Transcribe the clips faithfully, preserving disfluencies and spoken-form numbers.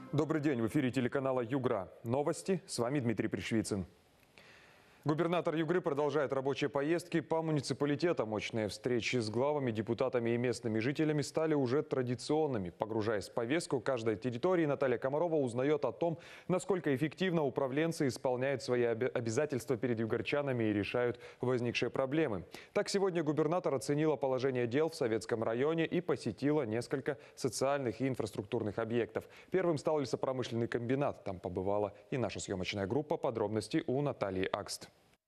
Добрый день, в эфире телеканала Югра. Новости, с вами Дмитрий Пришвицын. Губернатор Югры продолжает рабочие поездки по муниципалитетам. Мощные встречи с главами, депутатами и местными жителями стали уже традиционными. Погружаясь в повестку каждой территории, Наталья Комарова узнает о том, насколько эффективно управленцы исполняют свои обязательства перед югорчанами и решают возникшие проблемы. Так, сегодня губернатор оценила положение дел в Советском районе и посетила несколько социальных и инфраструктурных объектов. Первым стал лесопромышленный комбинат. Там побывала и наша съемочная группа. Подробности у Натальи Акст.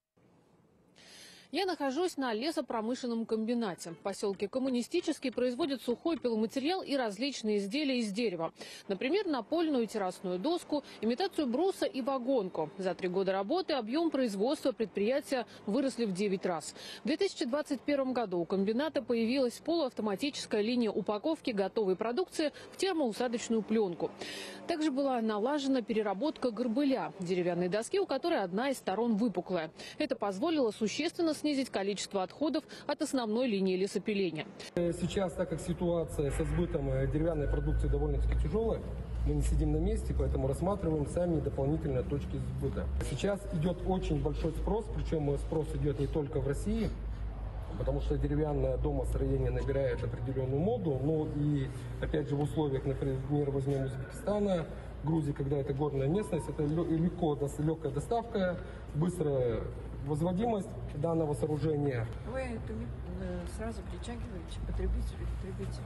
Я нахожусь на лесопромышленном комбинате. В поселке Коммунистический производят сухой пиломатериал и различные изделия из дерева. Например, напольную и террасную доску, имитацию бруса и вагонку. За три года работы объем производства предприятия выросли в девять раз. В две тысячи двадцать первом году у комбината появилась полуавтоматическая линия упаковки готовой продукции в термоусадочную пленку. Также была налажена переработка горбыля, деревянной доски, у которой одна из сторон выпуклая. Это позволило существенно снизить количество отходов от основной линии лесопиления. Сейчас, так как ситуация со сбытом деревянной продукции довольно-таки тяжелая, мы не сидим на месте, поэтому рассматриваем сами дополнительные точки сбыта. Сейчас идет очень большой спрос, причем спрос идет не только в России, потому что деревянное домостроение набирает определенную моду. Ну и опять же в условиях, например, возьмем Узбекистана, Грузии, когда это горная местность, это легко, легкая доставка, быстрая возводимость данного сооружения. Вы это сразу притягиваете потребителей, потребителей.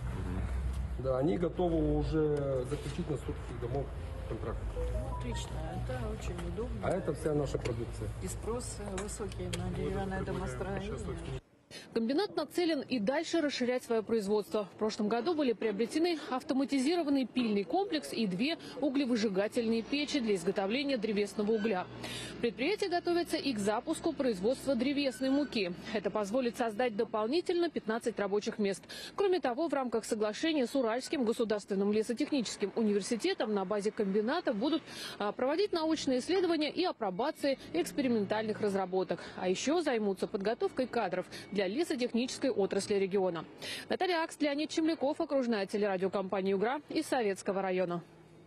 Да, они готовы уже заключить на сутки домов контракт. Ну, отлично, это очень удобно. А это вся наша продукция. И спрос высокий на деревянное домостроение. Комбинат нацелен и дальше расширять свое производство. В прошлом году были приобретены автоматизированный пильный комплекс и две углевыжигательные печи для изготовления древесного угля. Предприятие готовится и к запуску производства древесной муки. Это позволит создать дополнительно пятнадцать рабочих мест. Кроме того, в рамках соглашения с Уральским государственным лесотехническим университетом на базе комбината будут проводить научные исследования и апробации экспериментальных разработок. А еще займутся подготовкой кадров для лесотехнической отрасли региона. Наталья Акст, Леонид Чемляков, окружная телерадиокомпания «Югра» из Советского района.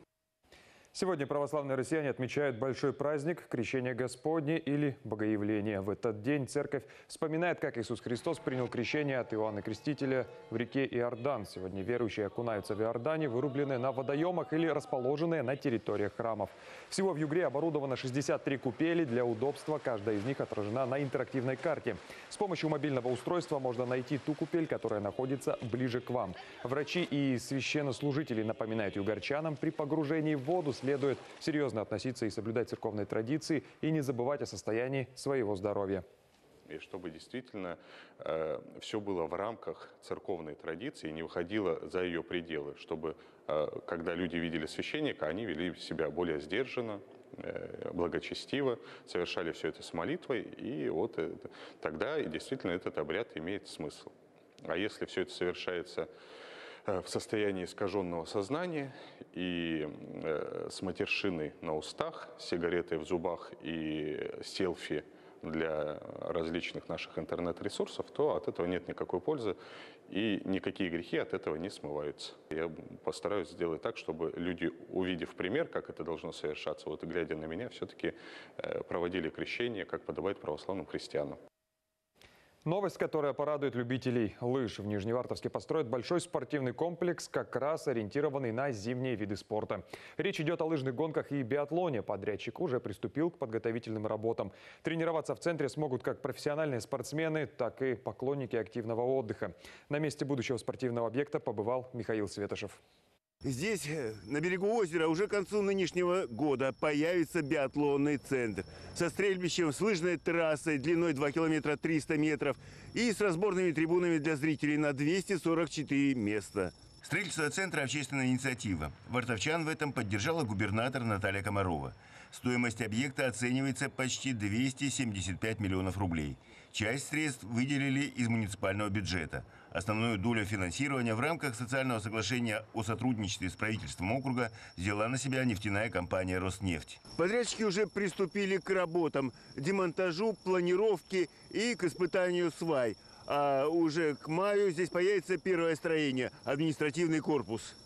Сегодня православные россияне отмечают большой праздник Крещения Господне или Богоявления. В этот день церковь вспоминает, как Иисус Христос принял крещение от Иоанна Крестителя в реке Иордан. Сегодня верующие окунаются в Иордане, вырубленные на водоемах или расположенные на территориях храмов. Всего в Югре оборудовано шестьдесят три купели. Для удобства каждая из них отражена на интерактивной карте. С помощью мобильного устройства можно найти ту купель, которая находится ближе к вам. Врачи и священнослужители напоминают югорчанам, при погружении в воду следует серьезно относиться и соблюдать церковные традиции, и не забывать о состоянии своего здоровья. И чтобы действительно э, все было в рамках церковной традиции, не выходило за ее пределы, чтобы, э, когда люди видели священника, они вели себя более сдержанно, э, благочестиво, совершали все это с молитвой, и вот это, тогда действительно этот обряд имеет смысл. А если все это совершается в состоянии искаженного сознания и э, с матершиной на устах, сигаретой в зубах и селфи для различных наших интернет-ресурсов, то от этого нет никакой пользы и никакие грехи от этого не смываются. Я постараюсь сделать так, чтобы люди, увидев пример, как это должно совершаться, вот и глядя на меня, все-таки э, проводили крещение, как подобает православным христианам. Новость, которая порадует любителей лыж. В Нижневартовске построят большой спортивный комплекс, как раз ориентированный на зимние виды спорта. Речь идет о лыжных гонках и биатлоне. Подрядчик уже приступил к подготовительным работам. Тренироваться в центре смогут как профессиональные спортсмены, так и поклонники активного отдыха. На месте будущего спортивного объекта побывал Михаил Светошев. Здесь, на берегу озера, уже к концу нынешнего года появится биатлонный центр со стрельбищем, с лыжной трассой длиной два километра триста метров и с разборными трибунами для зрителей на двести сорок четыре места. Строительство центра – общественная инициатива. Вартовчан в этом поддержала губернатор Наталья Комарова. Стоимость объекта оценивается почти двести семьдесят пять миллионов рублей. Часть средств выделили из муниципального бюджета. Основную долю финансирования в рамках социального соглашения о сотрудничестве с правительством округа взяла на себя нефтяная компания «Роснефть». Подрядчики уже приступили к работам, демонтажу, планировке и к испытанию свай. А уже к маю здесь появится первое строение – административный корпус.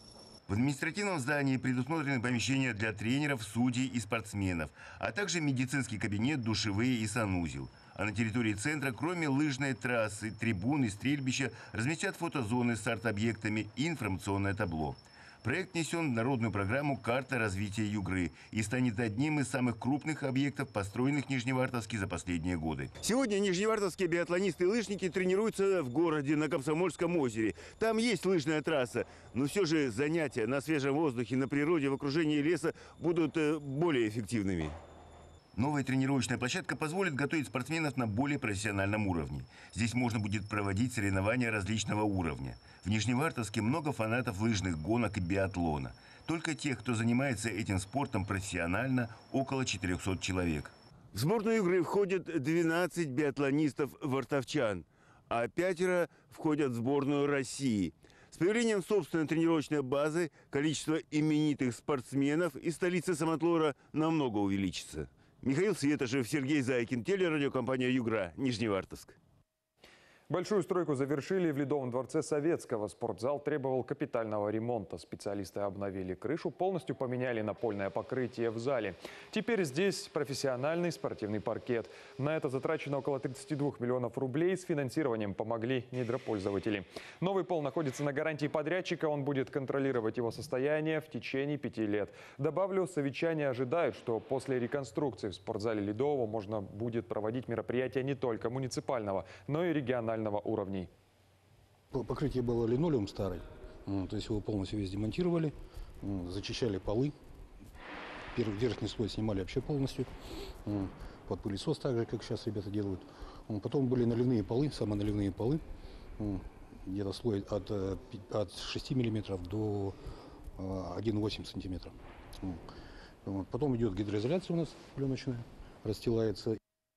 В административном здании предусмотрены помещения для тренеров, судей и спортсменов, а также медицинский кабинет, душевые и санузел. А на территории центра, кроме лыжной трассы, трибун и стрельбища, разместят фотозоны с арт-объектами и информационное табло. Проект внесен в народную программу «Карта развития Югры» и станет одним из самых крупных объектов, построенных в Нижневартовске за последние годы. Сегодня нижневартовские биатлонисты и лыжники тренируются в городе на Комсомольском озере. Там есть лыжная трасса, но все же занятия на свежем воздухе, на природе, в окружении леса будут более эффективными. Новая тренировочная площадка позволит готовить спортсменов на более профессиональном уровне. Здесь можно будет проводить соревнования различного уровня. В Нижневартовске много фанатов лыжных гонок и биатлона. Только тех, кто занимается этим спортом профессионально, около четырёхсот человек. В сборную Югры входят двенадцать биатлонистов-вартовчан, а пятеро входят в сборную России. С появлением собственной тренировочной базы количество именитых спортсменов из столицы самотлора намного увеличится. Михаил Светошев, Сергей Зайкин, телерадиокомпания «Югра», Нижневартовск. Большую стройку завершили в Ледовом дворце Советского. Спортзал требовал капитального ремонта. Специалисты обновили крышу, полностью поменяли напольное покрытие в зале. Теперь здесь профессиональный спортивный паркет. На это затрачено около тридцати двух миллионов рублей. С финансированием помогли недропользователи. Новый пол находится на гарантии подрядчика. Он будет контролировать его состояние в течение пяти лет. Добавлю, совичане ожидают, что после реконструкции в спортзале Ледового можно будет проводить мероприятия не только муниципального, но и регионального уровней. Покрытие было линолеум старый, то есть его полностью весь демонтировали, зачищали полы, первый верхний слой снимали вообще полностью, под пылесос так же, как сейчас ребята делают. Потом были наливные полы, самоналивные полы, где-то слой от, от шести миллиметров до одного целого восьми сантиметров. Потом идет гидроизоляция у нас пленочная, расстилается.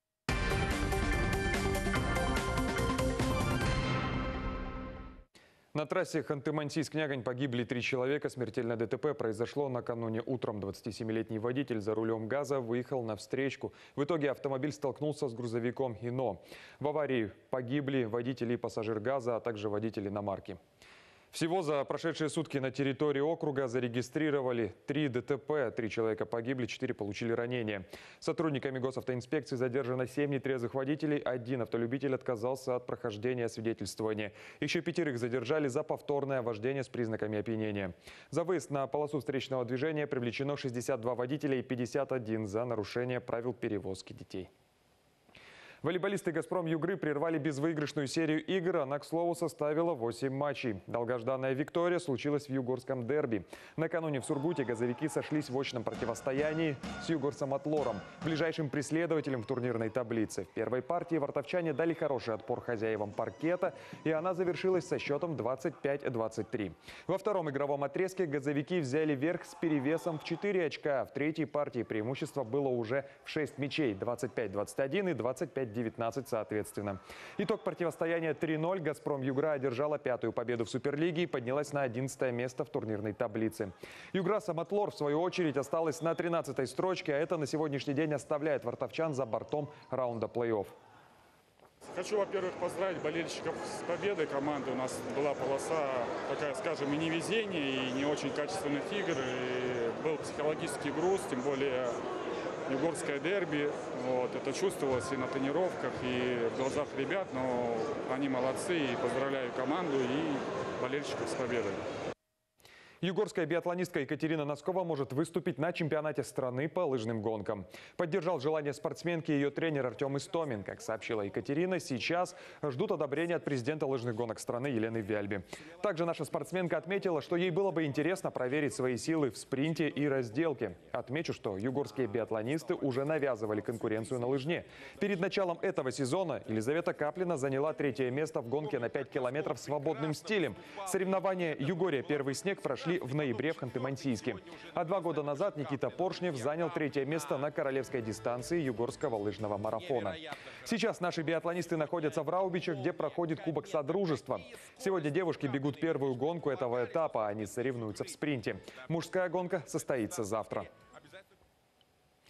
На трассе Ханты-Мансийск-Нягань погибли три человека. Смертельное ДТП произошло накануне утром. двадцатисемилетний водитель за рулем ГАЗа выехал на встречку. В итоге автомобиль столкнулся с грузовиком «Ино». В аварии погибли водители и пассажир ГАЗа, а также водитель иномарки. Всего за прошедшие сутки на территории округа зарегистрировали три ДТП. Три человека погибли, четыре получили ранения. Сотрудниками госавтоинспекции задержано семь нетрезвых водителей. Один автолюбитель отказался от прохождения свидетельствования. Еще пятерых задержали за повторное вождение с признаками опьянения. За выезд на полосу встречного движения привлечено шестьдесят два водителя и пятьдесят один за нарушение правил перевозки детей. Волейболисты «Газпром Югры» прервали безвыигрышную серию игр. Она, к слову, составила восемь матчей. Долгожданная виктория случилась в югорском дерби. Накануне в Сургуте газовики сошлись в очном противостоянии с югорсом-атлором, ближайшим преследователем в турнирной таблице. В первой партии вартовчане дали хороший отпор хозяевам паркета, и она завершилась со счетом двадцать пять двадцать три. Во втором игровом отрезке газовики взяли верх с перевесом в четыре очка. В третьей партии преимущество было уже в шесть мячей – двадцать пять двадцать один и двадцать пять девятнадцать соответственно. Итог противостояния три ноль. «Газпром Югра» одержала пятую победу в Суперлиге и поднялась на одиннадцатое место в турнирной таблице. Югра Самотлор, в свою очередь, осталась на тринадцатой строчке, а это на сегодняшний день оставляет вартовчан за бортом раунда плей-офф. Хочу, во-первых, поздравить болельщиков с победой команды. У нас была полоса, такая, скажем, и невезение, и не очень качественных игр. И был психологический груз, тем более югорское дерби. Вот, это чувствовалось и на тренировках, и в глазах ребят, но они молодцы, и поздравляю команду и болельщиков с победой. Югорская биатлонистка Екатерина Носкова может выступить на чемпионате страны по лыжным гонкам. Поддержал желание спортсменки ее тренер Артем Истомин. Как сообщила Екатерина, сейчас ждут одобрения от президента лыжных гонок страны Елены Вяльби. Также наша спортсменка отметила, что ей было бы интересно проверить свои силы в спринте и разделке. Отмечу, что югорские биатлонисты уже навязывали конкуренцию на лыжне. Перед началом этого сезона Елизавета Каплина заняла третье место в гонке на пять километров свободным стилем. Соревнования «Югория. Первый снег» прошли в ноябре в Ханты-Мансийске. А два года назад Никита Поршнев занял третье место на королевской дистанции югорского лыжного марафона. Сейчас наши биатлонисты находятся в Раубичах, где проходит Кубок Содружества. Сегодня девушки бегут первую гонку этого этапа. Они соревнуются в спринте. Мужская гонка состоится завтра.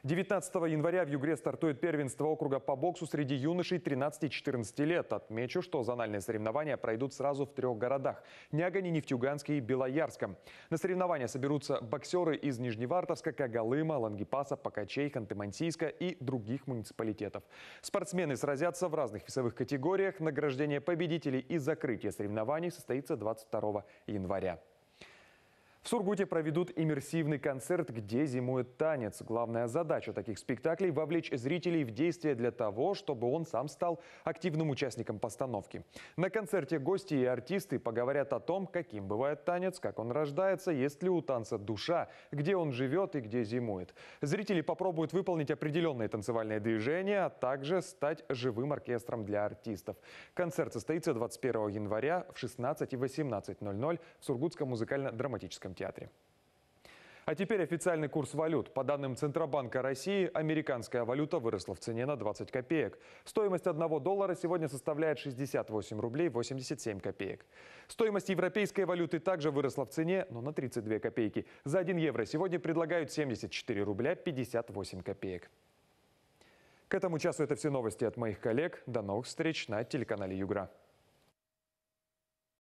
девятнадцатого января в Югре стартует первенство округа по боксу среди юношей тринадцати-четырнадцати лет. Отмечу, что зональные соревнования пройдут сразу в трех городах – Нягане, Нефтеюганске и Белоярском. На соревнования соберутся боксеры из Нижневартовска, Когалыма, Лангепаса, Покачей, Ханты-Мансийска и других муниципалитетов. Спортсмены сразятся в разных весовых категориях. Награждение победителей и закрытие соревнований состоится двадцать второго января. В Сургуте проведут иммерсивный концерт «Где зимует танец». Главная задача таких спектаклей – вовлечь зрителей в действие для того, чтобы он сам стал активным участником постановки. На концерте гости и артисты поговорят о том, каким бывает танец, как он рождается, есть ли у танца душа, где он живет и где зимует. Зрители попробуют выполнить определенные танцевальные движения, а также стать живым оркестром для артистов. Концерт состоится двадцать первого января в шестнадцать и восемнадцать ноль ноль в Сургутском музыкально-драматическом театре. А теперь официальный курс валют. По данным Центробанка России, американская валюта выросла в цене на двадцать копеек. Стоимость одного доллара сегодня составляет шестьдесят восемь рублей восемьдесят семь копеек. Стоимость европейской валюты также выросла в цене, но на тридцать две копейки. За один евро сегодня предлагают семьдесят четыре рубля пятьдесят восемь копеек. К этому часу это все новости от моих коллег. До новых встреч на телеканале Югра.